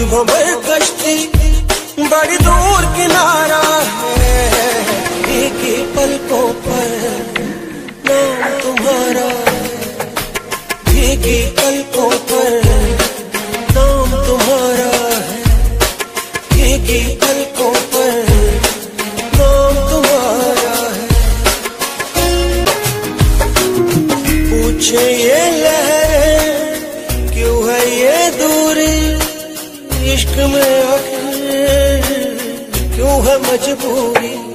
भंवर कश्ती बड़ी दूर किनारा है, एक ही पलकों पर नाम तुम्हारा, एक ही पलकों पर नाम तुम्हारा है, एक ही पलकों पर नाम तुम्हारा है। पूछे ये लहरें क्यों है ये दूरी, इश्क में आखिर क्यों है मजबूरी।